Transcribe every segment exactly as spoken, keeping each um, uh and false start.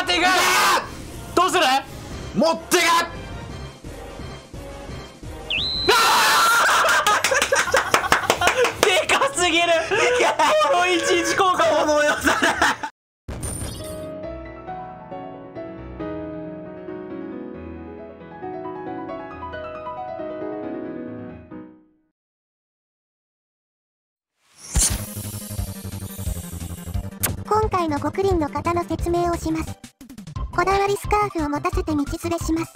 まっていく。どうする。 持ってけ。 でかすぎる。このいちいち効果この良さだ。 今回の極輪の型の説明をします。こだわりスカーフを持たせて道連れします。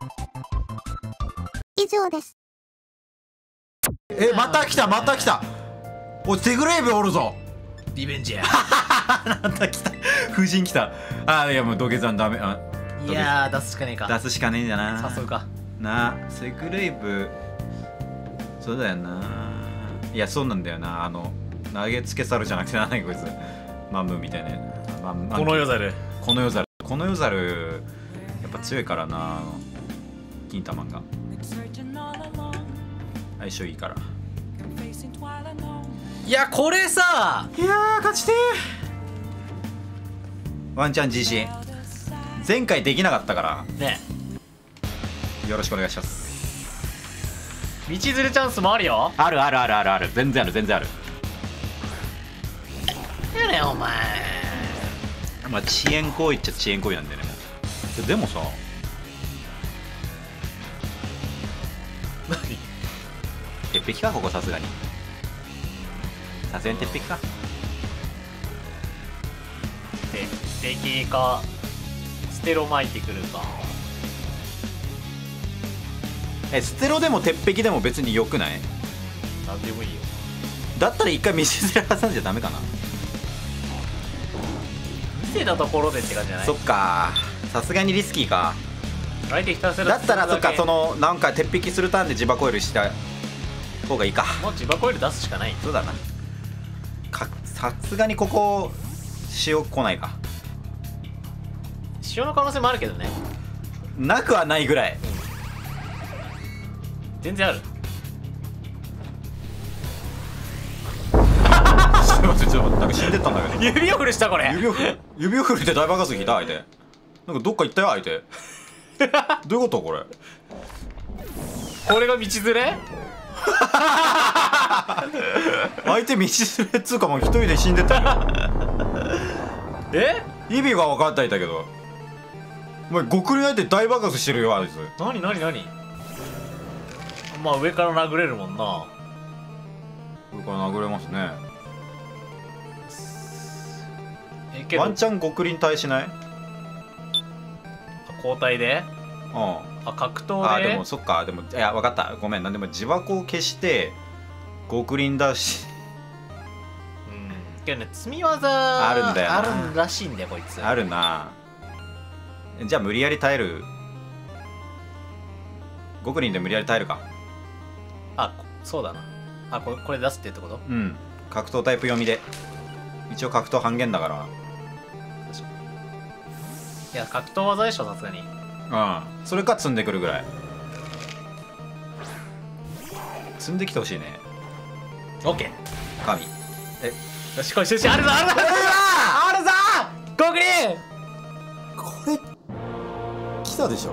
以上です。 え、また来たまた来た。おい、テグレイブおるぞ。 リベンジや。 なんだ来た。夫人来た。あ、いやもう土下座ダメ。あ、 いやー出すしかねえか。 出すしかねえんだな。 誘うかなあ、テグレイブ。そうだよな。いや、そうなんだよな。あの投げつけ猿じゃなくてなんだっけこいつ。マムみたいな。ま、 この世猿。 この世猿。この世猿やっぱ強いからな。金玉が相性いいから。 いやこれさ、 いやー勝ちてー。ワンチャン自信。前回できなかったからね、 よろしくお願いします。 道連れチャンスもあるよ。 あるあるあるあるある。全然ある全然ある。 やねお前。 まあ遅延行為っちゃ遅延行為なんだよね。でもさ、 何鉄壁かここ。さすがにさすがに鉄壁か。 鉄壁かステロ巻いてくるか。 え、ステロでも鉄壁でも別によくない？ なんでもいいよ。 だったら一回道連れ挟んじゃダメかな。 見せたところでって感じじゃない？ そっか、さすがにリスキーか。 相手ひたすらだったらそっか、そののなんか鉄壁するターンで磁場コイルした方がいいか。 もう磁場コイル出すしかない。 そうだな。かさすがにここ塩来ないか。 塩の可能性もあるけどね。 なくはないぐらい。 全然ある。 ちょっと待ってちょっと待って、なんか死んでったんだけど。 指を振るしたこれ。 指を振る指を振るって大爆発引いた相手。なんかどっか行ったよ相手。どういうことこれ。 これが道連れ。 相手道連れっつうかもう一人で死んでったよ。 え、 意味が分かったいたけど、お前極輪相手大爆発してるよあいつ。 何何何。まあ上から殴れるもんな。 上から殴れますね。 えけどワンチャン極輪耐えしない？ 交代で。 うん。 あ、格闘で。 あでもそっか。でもいや分かった、ごめん。なんでも磁場を消して極輪だし。 うんけどね、積み技あるんだよな。 あるらしいんだよこいつ。 あるな。じゃあ無理やり耐える。極輪で無理やり耐えるか。 あ、そうだな。あ、これこれ出すってってこと？ うん。格闘タイプ読みで。一応格闘半減だから。 いや格闘技でしょさすがに。 うん。それか積んでくるぐらい。積んできてほしいね。 オッケー。 神。え、 よしこいしよし、あるぞあるぞあるぞ極輪。 これ来たでしょ。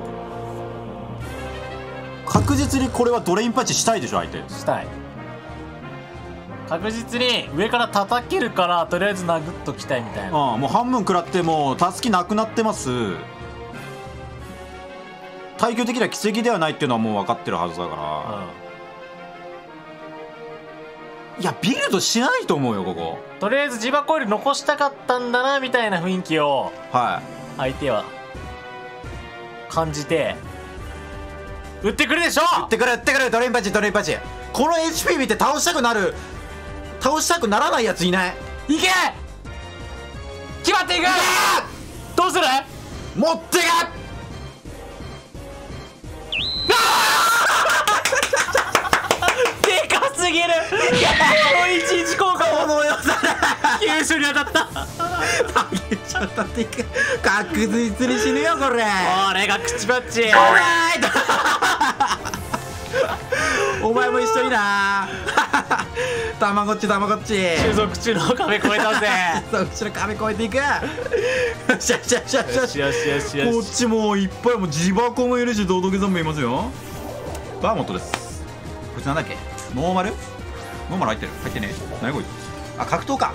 確実にこれはドレインパンチしたいでしょ相手。 したい。確実に上から叩けるからとりあえず殴っときたいみたいな。 ああ、もう半分食らってもうたすきなくなってます。耐久的には奇跡ではないっていうのはもう分かってるはずだから、うん、いやビルドしないと思うよここ。 とりあえず磁場コイル残したかったんだなみたいな雰囲気をはい相手は感じて打ってくるでしょ。 打ってくる打ってくる。ドレインパンチドレインパンチ。この エイチピー 見て倒したくなる、倒したくならないやついない？ いけ、決まっていく。どうする？ 持ってけ。 でかすぎる。このいちいち効果この良さだ。 急所に当たった。 ちょっと待って、確実に死ぬよこれ。 俺が口パッチ。 お前も一緒になたまごっちたまごっち収束中の壁越えたぜそう後ろ壁越えていくよしよしよしよしよしよしよしよしこっちもいっぱいもう自爆もいるしドドゲさんもいますよ。バーモットです。こいつなんだっけ、ノーマルノーマル入ってる入ってねえ何こいつ、あ格闘か、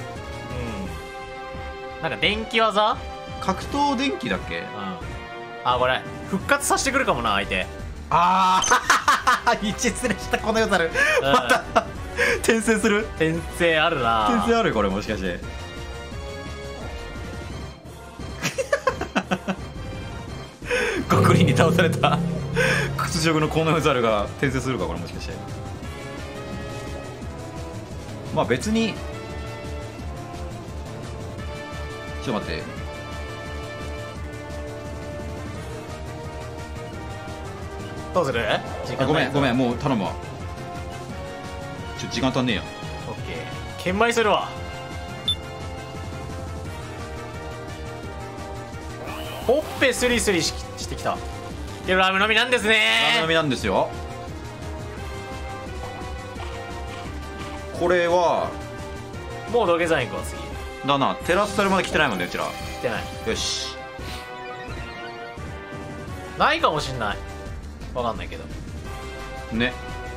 うんなんか電気技、 格闘電気だっけ、 うんあこれ復活させてくるかもな相手。 ああ位置すれしたこの世ざるまた転生する、 転生あるな。 転生あるこれもしかしてゴクリンに倒された屈辱のこの世ざるが転生するかこれもしかして。まあ別にちょっと待って、 どうする時間ごめんごめん。 んもう頼むわ、ちょっと時間足んねえや。 オッケー研磨するわ。ほっぺスリスリししてきた。でラムのみなんですラムね。 の実なんですよ。これはもう土下座行くわ次。 だな、テラスタルまで来てないもんねうちら。 来てない。 よしないかもしんない。わかんないけど。 ね、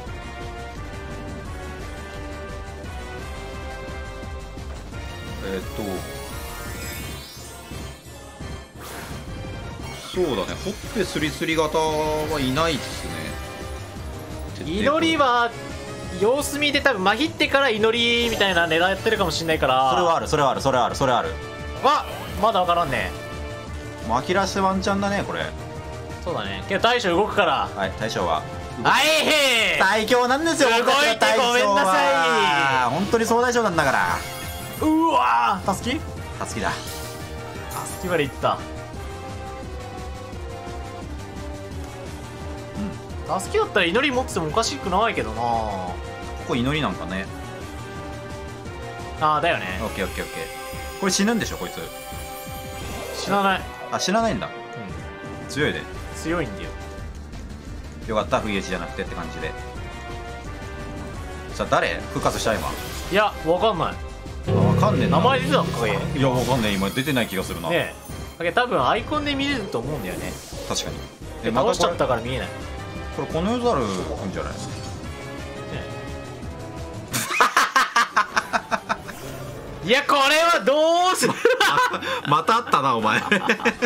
えーっとそうだね、ほっぺスリスリ型はいないっすね。 祈りは様子見で多分まひってから祈りみたいな狙ってるかもしんないから。 それはあるそれはあるそれはあるそれはある。 あまだわからんね。 マキラしてワンチャンだねこれ。 そうだね。けど大将動くから。 はい大将ははいへー最強なんですよ。 すごい僕たちの大将はごめんなさい。本当に総大将なんだから。 うわーたすきたすきだ。 たすきまでいったたすきだったら祈り持っててもおかしくないけどな。 ここ祈りなんかね。 ああだよね。 オッケーオッケーオッケー。これ死ぬんでしょこいつ。 死なない。 あ死なないんだ。 うん強いで。 強いんだよ。 よかった ブイエイチ じゃなくてって感じで。さあ誰復活した今。 いやわかんない。 あわかんねえな。 名前出てたっけ。ねいやわかんねえ今出てない気がするな。 えだけど多分アイコンで見れると思うんだよね。 確かに。 でまたこれ倒しちゃったから見えない。 これこの世ざるんじゃない。 いやこれはどうするまたあったなお前。 こ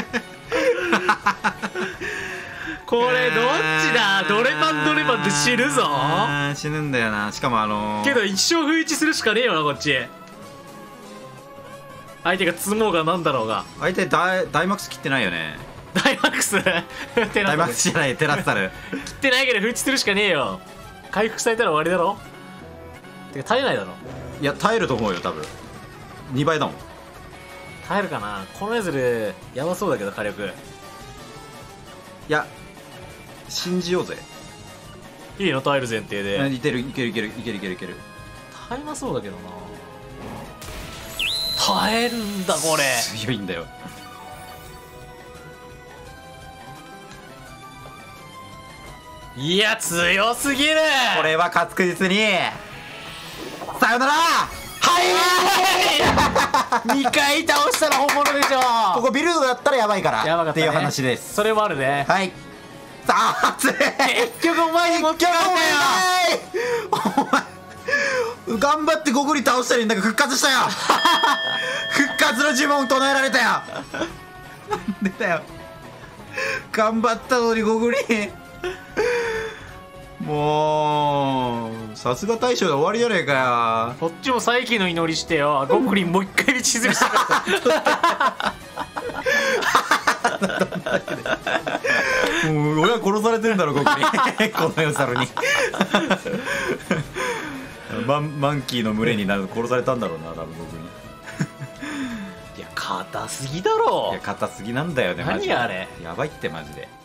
れどっちだ。ドレマンドレマンって死ぬぞ。 あー死ぬんだよな。しかもあのー、 けど一生不一致するしかねえよなこっち。相手が積もうがなんだろうが。 相手ダイダイマックス切ってないよね。 ダイマックスダイマックスじゃないテラスタル。 切ってないけど不一致するしかねえよ。回復されたら終わりだろ。てか耐えないだろ。 いや耐えると思うよ多分。にばいだもん。 耐えるかな。このエズルやばそうだけど火力。 いや信じようぜ。 いいの耐える前提で。 いけるいけるいけるいけるいけるいける。 耐えなそうだけどな。耐えるんだこれ。 強いんだよ。 いや強すぎる。 これは確実にさよなら。 はいにかい倒したら本物でしょ。 ここビルドだったらやばいからやばかったねっていう話です。 それもあるね。 はい。さあ熱い。 結局お前に持ってかれたよ。 お前頑張ってゴグリ倒したらいいんだけど復活したよ。復活の呪文唱えられたよ。なんでだよ。頑張ったのにゴグリ。もうさすが大将で終わりじゃねえかよ。 こっちも再起の祈りしてよ。ゴブリンもう一回道連れしたかった。 もう親殺されてるんだろゴグリ。この世猿に。マンマンキーの群れになる殺されたんだろうな多分ゴグリ。 いや硬すぎだろ。 いや硬すぎなんだよねマジで。 何あれやばいってマジで。